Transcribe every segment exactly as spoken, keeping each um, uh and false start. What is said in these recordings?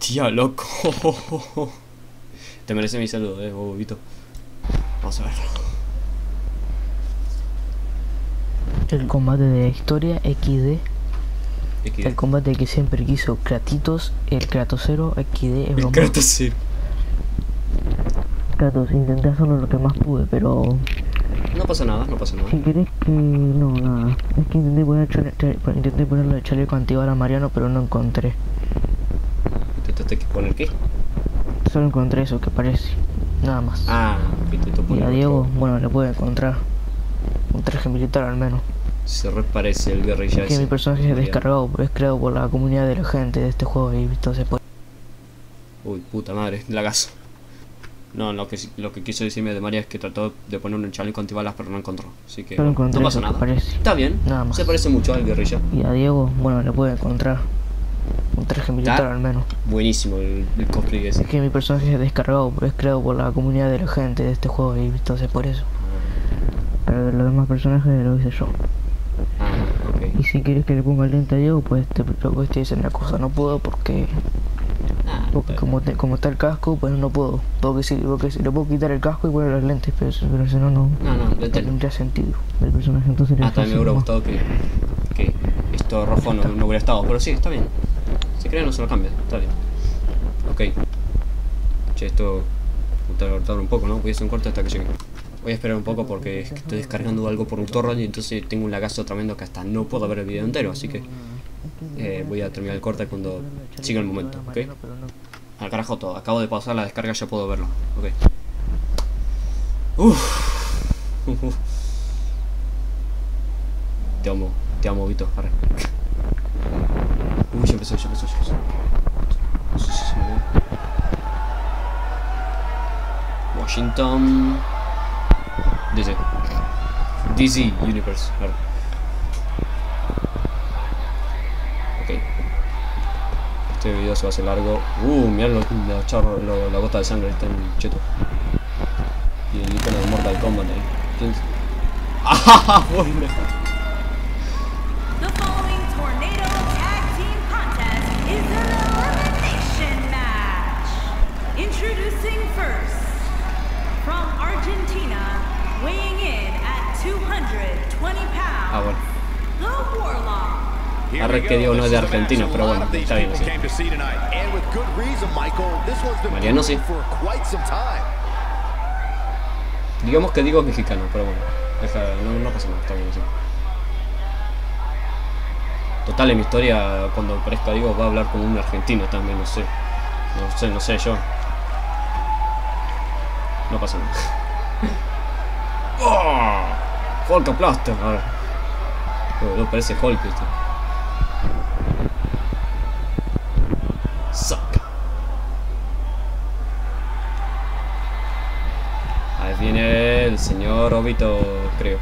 Hostia, loco. Te merece mi saludo, eh, bobito. Vamos a ver. El combate de historia equis de. X D. El combate que siempre quiso Kratitos, el Kratosero equis de es El broma. Kratosero. Kratos, intenté hacerlo lo que más pude, pero No pasa nada, no pasa nada. si querés que... no, nada. Es que intenté, poner chale... chale... intenté ponerle el chaleco antibala a Mariano, pero no encontré. ¿Intentaste poner qué? Solo encontré eso que parece. Nada más. Ah, intentó Y poner a Diego, otro. bueno, le pude encontrar un traje militar al menos. Se reparece el guerrilla Que ese. mi personaje es descargado, es creado por la comunidad de la gente de este juego y entonces pues... Uy, puta madre, lagazo. No, lo que, lo que quiso decirme de María es que trató de poner un chaleco antibalas pero no encontró. Así que Solo bueno, encontré no pasa eso que nada. parece. Está bien, Nada más. se parece mucho al guerrilla. Y a Diego, bueno, le pude encontrar un traje militar Está al menos. buenísimo el, el cosplay ese. Es que mi personaje es descargado, es creado por la comunidad de la gente de este juego y entonces por eso. Pero los demás personajes lo hice yo. Ah, ok. Y si quieres que le ponga el lente a Diego, pues te, pues te dicen la cosa, no puedo porque... Ah, Porque está como, te, como está el casco, pues no puedo. Porque si, porque si le puedo quitar el casco y poner los lentes, pero, pero si no, no, No, no, lo no entiendo. tendría sentido. El personaje entonces Ah, era también me hubiera fácil, gustado que, que esto rojo no, no hubiera estado. Pero sí, está bien. Si creen no se lo cambia, está bien. Ok. Che, esto... Voy a tardar un poco, ¿no? Voy a hacer un corte hasta que llegue. Voy a esperar un poco porque es que estoy descargando algo por un torrent y entonces tengo un lagazo tremendo que hasta no puedo ver el video entero, así que eh, voy a terminar el corte cuando siga el momento, ¿ok? Al carajo todo, acabo de pausar la descarga, ya puedo verlo, ok. Uff. Uf. Te amo, te amo, Vito, arre. Uy, ya empezó, ya empezó, ya empezó. No sé si se me ve. Washington... D C. D C Universe. Claro. Ok. Este video se va a hacer largo. Uh, mirá lo, la, charro, lo, la gota de sangre, está en cheto. Y el icono de Mortal Kombat ahí. ¿Quién? ¡Ah! Bueno. The following Tornado Tag Team Contest is an elimination match. Introducing first, from Argentina, weighing in at two hundred twenty pounds, Ah, bueno. the Warlock. Arre que Diego no es de Argentina, pero bueno, está bien así. Mariano sí. Digamos que Diego es mexicano, pero bueno. Deja, no, no pasa nada, está bien así. Total, en mi historia, cuando aparezca Diego, va a hablar como un argentino también, no sé. No sé, no sé, yo. No pasa nada. ¡Oh! Hulk aplasta. A ver. Oh, no parece Hulk esto. Saca. Ahí viene el señor Obito, creo.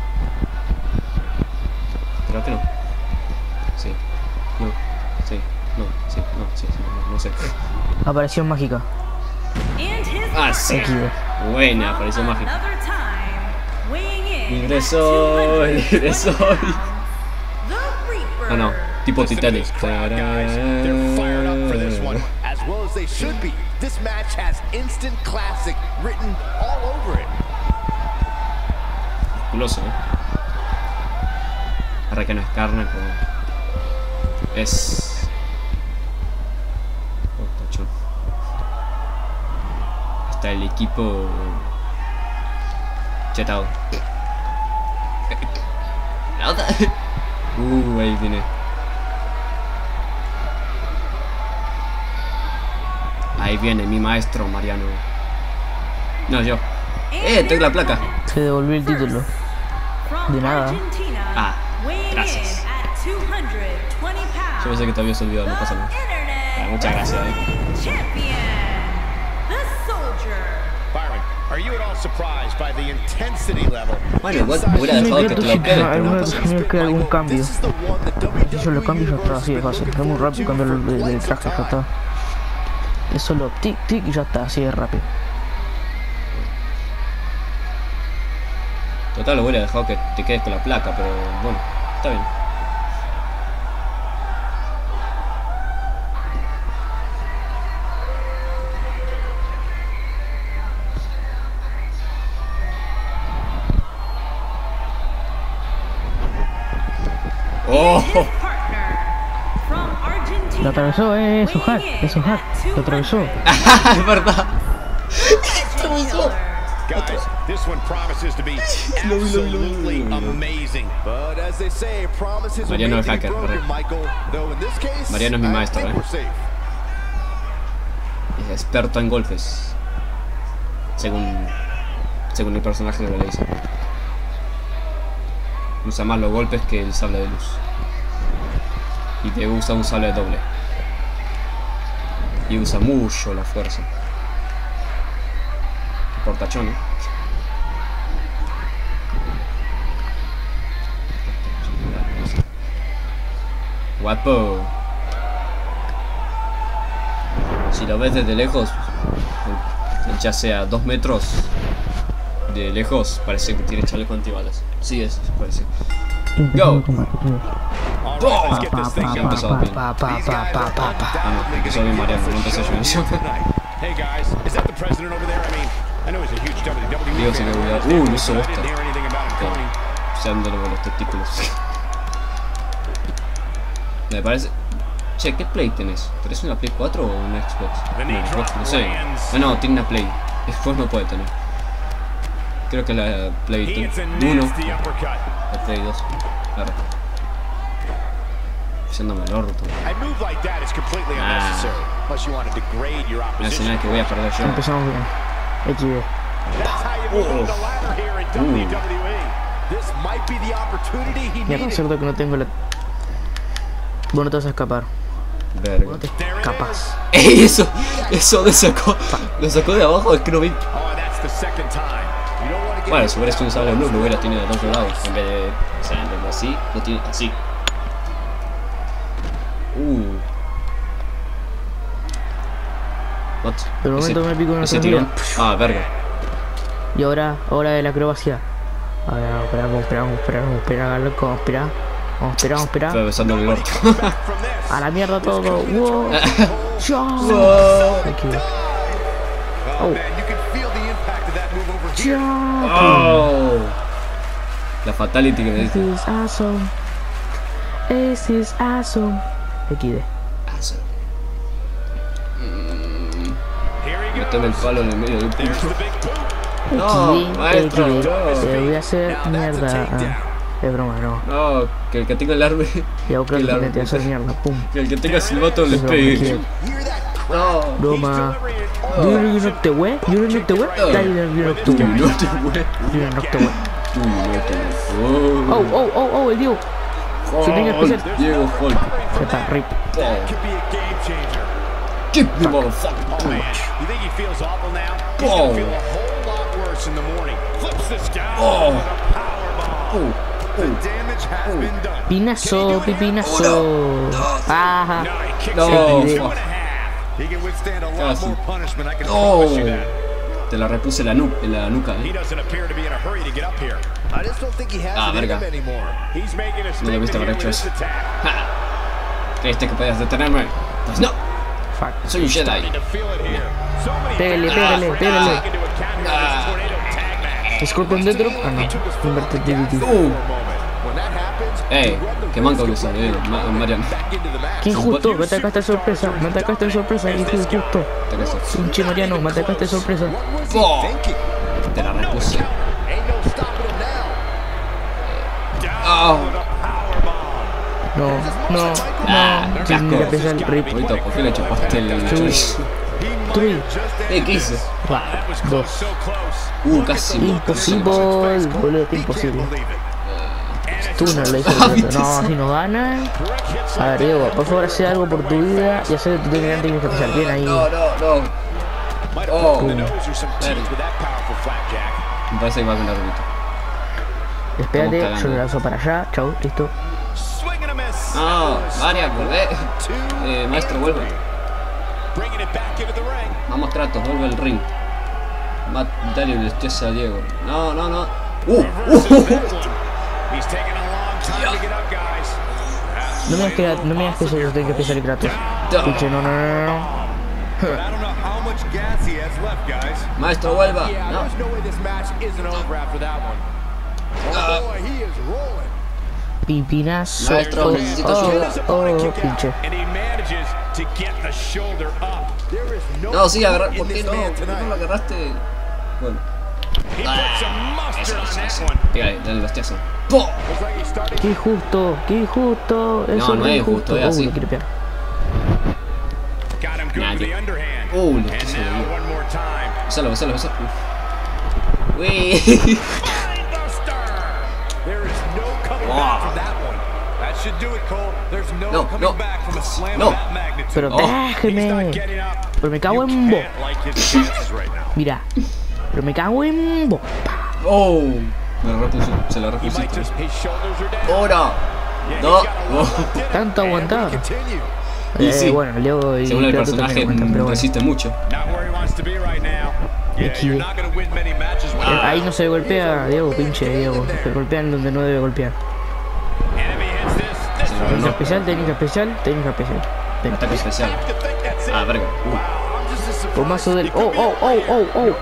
Creo que no. Sí. No. Sí. No. Sí. No. Sí. sí no, no sé. Aparición mágica. And his Ah, sí. partner, Buena, from apareció mágica. another time, weighing in Ingresó, at two hundred twenty ingresó. pounds, the Reaper. Ah, no. Tipo Titanic. They're fired up for this one, as well as they should be. This match has instant classic written all over it. Musculoso, ¿eh? Ahora que no es carne, pero... Es... Oh, tachón. Hasta el equipo... Chetado. Nada. Uh, ahí viene. Ahí viene mi maestro, Mariano. No, yo. Eh, tengo la placa. Se devolvió el título. From De nada. Argentina, Ah, weighing gracias. in at two hundred twenty pounds, Yo pensé que te habías olvidado, no pasa nada. the Internet Ah, muchas gracias, eh. Champion, the Soldier. Byron, are you at all surprised by the intensity level? Bueno, igual te hubiera dejado que te lo quedes, pero no pasa nada. Tenía que haber algún cambio. This is the one that W W E Yo lo cambio y ya está, así de fácil. Es muy rápido cambiar el, el, el traje, ya está. Es solo tic tic y ya está, así de rápido. Total, lo hubiera dejado que te quedes con la placa, pero bueno, está bien. Lo atravesó, eh, eso hack, eso hack. Lo atravesó. Es verdad. Guys, this one promises to be absolutely amazing. But as they say, promises are Mariano made el to be hacker, broken, correcto. Michael. Though in this case, Mariano es mi I maestro, think eh. we're safe. Es experto en golpes. Según según el personaje que le dice. Usa más los golpes que el sable de luz. Y te usa un sable doble. Y usa mucho la fuerza. Portachón, ¿eh? Guapo. Si lo ves desde lejos, ya sea dos metros de lejos, parece que tiene chaleco antibalas. Sí, es, parece. Go. All right, let's get this thing Ya going. empezó bien. Pa, pa, These pa, guys pa, are pa, pa. Ah, no, undoubtedly empezó gonna bien be Mariano, for no empecé yo en show eso. tonight. Hey guys, is that the president over there? I mean, I know he's a huge W W E Digo, fan. seguridad. Uh, no se but I gusta. didn't hear anything about him coming. Usándolo con los testículos. Me parece. Che, ¿qué Play tenés? ¿Tenés una Play cuatro o una Xbox? No, Xbox, no sé. Ah, no, tiene una Play. Xbox no puede tener. Creo que la Play He hits a uno, nasty uppercut. la Play dos. Claro. Pisándome el orto. A move like that is completely Ah. unnecessary, unless you want to degrade your La opposition. señal que voy a perder yo. Empezamos bien. X D. That's how you move on the ladder here in W W E. This might be the opportunity he Mierda, needed. es cierto que no tengo la... Vos no te vas a escapar. Verga. Vos no te There it escapas. ¡Ey! Eso, eso lo sacó. Lo sacó de abajo, es que no vi. Oh, that's the second time. You don't want to get Bueno, si hubiera sido un sable de luz, lo hubiera tenido del otro lado. En vez de. O sea, en vez de así, lo tiene así. Uh. What? De momento me pico en ese otra tirón. mira. Ah, verga. Y ahora, ahora de la acrobacia. A ver, vamos a esperar, vamos a esperar, vamos a esperar, vamos a esperar, loco, vamos a esperar. Vamos a esperar, vamos a Fue esperar. besando el orto. from this. A la mierda todo. Wow. Ya. Wow. Aquí. Oh, Oh. man, you can feel the impact of that move over here. Ya. Oh. La fatality que me This dice. is awesome. This is awesome. X D. Here he Meteme el goes. palo en el medio del There's punto. the big boot. No, X D, maestro, X D. no. Te voy a hacer Now that's a mierda. takedown. Ah, es broma, no. No, que el que tenga el arma. Ya creo que que el te voy a hacer arma- mierda. Pum. Que el que tenga silbato le Eso, pegue. X D. Hear that? No. Broma. Delivering it Do all you know the way? You know the way? Oh. That you know the Tú way. no te mueres. You know the way. Tú no te mueres. Oh, oh, oh, oh, el Diego. Se tenía que hacer. Hulk, Diego Hulk. Ya está, rip. That could be a game changer. Keep the motherfucker. Oh man, you think he feels awful now? He's Oh. gonna feel a whole lot worse in the morning. Flips this down Oh. with a powerbomb. Oh, The damage has been done. Pinazo, pipinazo. Ajá. No, he kicks No. him in two and a half. He can withstand a lot Casi. more punishment. I can Oh. promise you that. te la repuse en la, nu en la nuca, He eh. doesn't appear to be in a hurry to get up here. I just don't think he has Ah, it in verga. him anymore. He's making a No statement debiste haber here hecho with this eso. attack. Ja. ¿Creíste que podías detenerme? Pues no, Fuck. soy un Jedi. Starting to feel it here. So many Pégale, factors pégale, for pégale. taking into account here in this tornado tag match. Scorpion Death Drop. Ah, no. Inverted D D T. Uh. When that happens, Ey, you run the qué manco que risk of soy, eh, bringing Ma- your Mariano. opponent back into the match. Qué injusto, me atacaste de sorpresa, me atacaste de sorpresa, qué injusto. Te casas. Pinche Mariano, me atacaste de sorpresa. What was he Oh. thinking? Te la repuse. Ain't no stopping him now. Down Oh. with a powerbomb. No, no, Ah, no. qué asco. Mira, pesa el rip. Ahorita, ¿por qué le chupaste el chorizo? He might Three. have just Eh, ¿qué hice? Va, That was close, dos. so close. Uh, casi. Imposible, boludo, está imposible. Believe it. Tú no le dices el reto. No, si nos ganan. Correct hits A ver, Diego, por favor, hace algo por tu vida y hacer tu técnica tienes que pasar bien ahí. No, no, no. might have Oh. broken the nose or some teeth with that powerful flapjack. Me parece que va con árbitro. Espérate, Estamos yo le cagando. lanzo para allá. Chau, listo. Swing and a miss. No, María, volvé. Eh, maestro, vuelve. Bringing it back into the ring. Vamos, Kratos, vuelve al ring. Matt, dale un estrés a Diego. No, no, no. Uh, Reverses uh, that one. He's taking a long time to get up, guys. No me digas que, no me digas que eso yo tengo que empezar el Kratos. Pinche, no, no, no, no. But I don't know how much gas he has left, guys. Maestro, vuelva. Yeah, No. there's no way this match isn't over after that one. Oh Ah. boy, he is rolling. Pipinazo. Maestro, necesito oh, ayuda. oh, pinche. No, sí, agarrar. ¿Por qué no? ¿Por qué no lo agarraste? Bueno. Ah, eso, eso, eso. Pégale, dale el hostiazo. ¡Po! Qué injusto, qué injusto. Eso No, no es injusto, es Uh, así. le quiere pegar. Nadie. Uh, lo que se le dio. Besalo, besalo, besalo. Uy. No, no. No. Pero Oh. déjeme. Pero me cago en bo. Mira. Pero me cago en bo. Oh. Me lo repuso, se lo repusiste. Ahora. No. No. Tanto aguantar. Y Eh, sí. bueno, Leo y Según el Kratos personaje también aguantan, pero bueno. resiste mucho. Equide. Eh, Ahí no se golpea, Diego, pinche Diego. Se golpean donde no debe golpear. Se lo Técnica arruinó. especial, técnica especial, técnica especial. Técnica Ataque especial. Ah, verga. Uh. Bombazo del. ¡Oh, oh, oh, oh, oh! oh.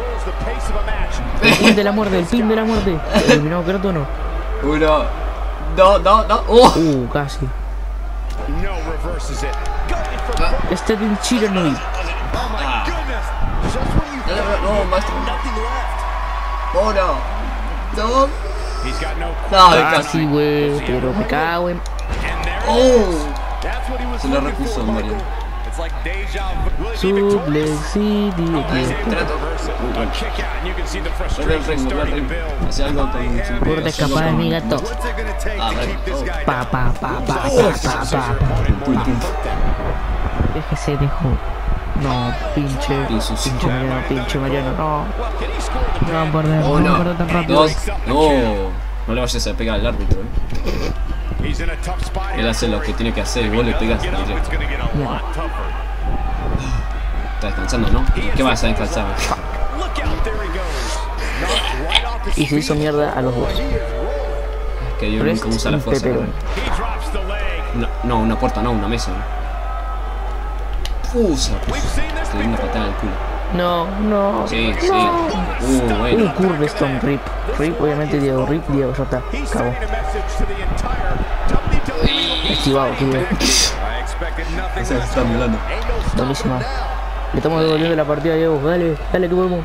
El pin de la muerte, el pin de la muerte. ¿Eliminado Kratos o no? Uno. No, no, no. Oh. Uh, casi. Este es un Chironoid. Ah. No, maestro. Oh, no. No. No, Casi, güey. Pero me cago en. Oh. Se lo repuso, Mario. Suplex City. Trato. Muy bueno. Vuelve el ring, vuelve el ring. Hace algo con su. Por escapar de mi gato. Ah, verga. Pa, pa, pa, pa, pa, pa, pa. Pum, pum. Déjese, dejó. No, pinche. Pinche Pinche Mariano, pinche Mariano, no. No van a perder, no Oh, van a no. perder tan rápido. Dos. No. No le vayas a pegar al árbitro, eh. Él hace lo que tiene que hacer y vos le pegas directo. Mierda. Está descansando, ¿no? ¿Qué vas a descansar? Y se hizo mierda a los dos. Que yo nunca usa la fuerza. Pepperoni. No, no, una puerta, no, una mesa. Usa, pues. Te dio una patada en el culo. No, no. Sí, sí. no. Uh, bueno. Un Curvestone Rip. Rip, obviamente Diego. Rip, Diego, ya está. Acabó. Esquivado, esquivado. Esa está mirando. Buenísima. Le estamos devolviendo la partida a Diego. Dale, dale que podemos.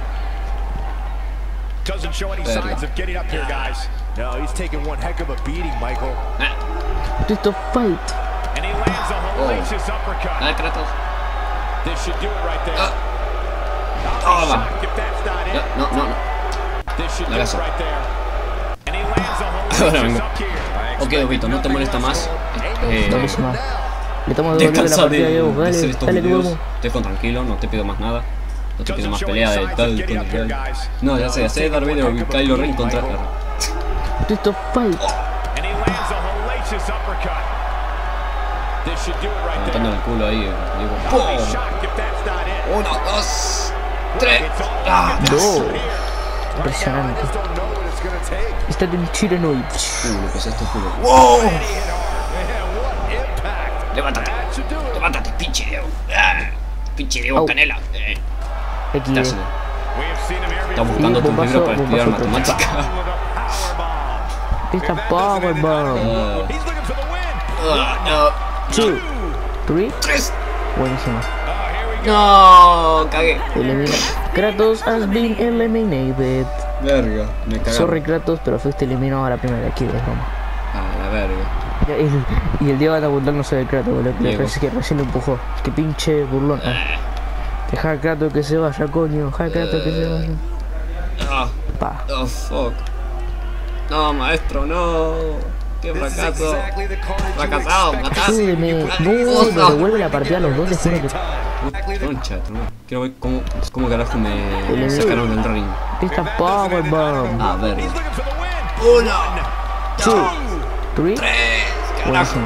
Doesn't show any signs of getting up here, guys. No, he's taking one heck of a beating, Michael. Ah, Twist of fight. And he lands a hellacious uppercut. ah, Kratos. This should do it right there. Ah. I'll be Toma. shocked if that's not No, it. no, no. no. This should La do it casa. right there. And he lands a Ahora hellacious vengo. up here. Ok, Obito, no te molesta más. Eh, Buenísima. Le estamos devolviendo la descansa partida a de, Diego. de hacer Dale, estos dale que videos. podemos. Dejo tranquilo, no te pido más nada. No te pido más pelea de tal contra tal. No, ya sé, hacer Darth Vader o Kylo Ren contra R. Twist of fight. And he lands a hellacious uppercut. This should do it right Levantando there. el culo ahí, digo. I'll be ¡Pum! shocked if that's not it. Uno, dos, tres. Ah, No. Impresionante. Just don't know what it's gonna take. Está en Chironoid. Uh, lo pesaste el culo. ¡Wow! Man, what impact. Levántate, That should do it. levántate, pinche Diego. Ah, pinche Diego Au. Canela. Eh, X D. dáselo. We have seen him here Estás before. buscando tu bombazo, libro para estudiar bombazo. matemática. With a powerbomb. Esta If that doesn't end powerbomb. that, Ah, he's looking for the win. ah, no. Two, three. Tres. Buenísimo. Oh, here we go. No, cagué. Elimina. Kratos has been eliminated. Verga, me cagaron. Sorry Kratos, pero fuiste eliminado a la primera. Aquí ves, vamos. Ah, la verga. Y el, y el Diego anda burlándose de Kratos, boludo. Que Diego. parece que recién lo empujó. Que pinche burlón. Ah, Deja a Kratos que se vaya, coño. Deja a Kratos que se vaya. ah, Pa. oh, fuck. No, maestro, no. Qué This is fracaso. exactly the carnage you Fracasado, expect to mataste. see Ayúdeme. when you put No, these me devuelve la partida a los dos. Te juro que. Exactly the Concha, tu madre. Quiero ver cómo, cómo carajo me sacaron del ring. Esta powerbomb. Ah, verga. He's looking for the win. Uno, Two, three. tres, carajo. Buenísimo.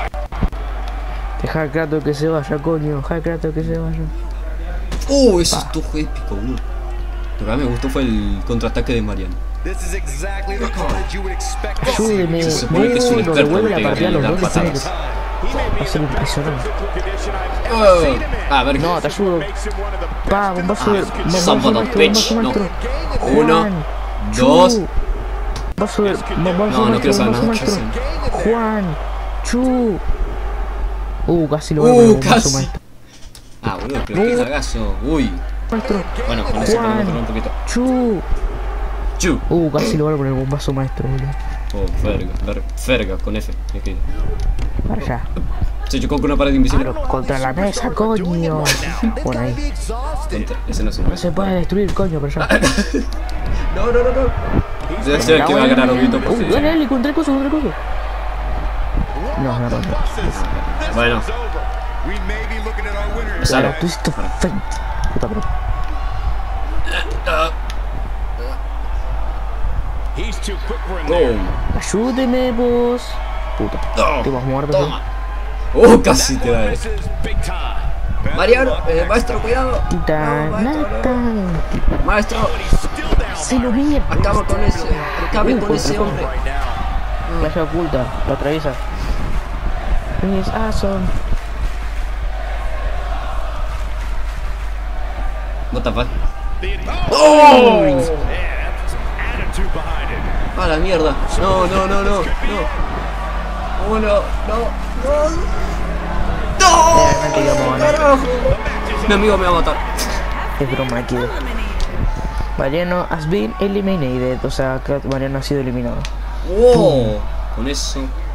Deja a Kratos que se vaya, coño. Deja a Kratos que se vaya. Uh, eso estuvo épico, boludo. Lo que a mí me gustó fue el contraataque de Mariano. This is exactly the carnage you would expect to see. Ayúdeme. Se supone que es un No, lo experto devuelve en la partida a los pegarle dos. las Te juro que patadas. He may be va a ser in the best impresionante. physical condition I've Oh, ever seen him in. ah, verga. No, te ayudo. Makes him one of the Pa, best in bombazo the de. business. Bombazo Son of a maestro, bitch. bombazo No. maestro. Uno, One, dos, two, Vaso de... va- vaso No, no maestro, quiero saber vaso nada, maestro. quiero Juan. Chu. Uh, casi lo veo Uh, con el vaso casi. maestro. Ah, boludo, pero qué cagazo. Uy. Maestro. Bueno, con eso Juan. podemos correr un poquito. Chu. Chu. Uh, casi lo veo con el bombazo maestro, boludo. Oh, ferga, ver- ferga, con F. Es que Para allá. se chocó con una pared invisible. Pero contra la mesa, coño. Bueno, ahí. Contra- Ese no es un No se puede destruir, coño, para allá. No, no, no, no. Debe ser que va a ganar Obito por Uh, si. dale, dale, contra el coso, contra el coso. No, no, no. Bueno, Claro, Sara. tú hiciste feint. Puta, pero... Boom. Ayúdeme, vos. Puta. No. Te vas muerto. Toma. Oh, casi te da. Mariano, eh, maestro, cuidado. Tita, No, maestro, nata. no. Maestro, Se lo mierda. acaba con ese. Acabe Uh, con ese contra- hombre. Flash oculta, lo atraviesa. Es awesome. What the fuck? ¡Oh! ¡A la mierda! No, no, no, no, no. Oh, no, no, no. Realmente íbamos a ganar. ¡Carajo! Mi amigo me va a matar. Es broma aquí. Mariano has been eliminated. O sea, que Mariano ha sido eliminado. ¡Wow! Con eso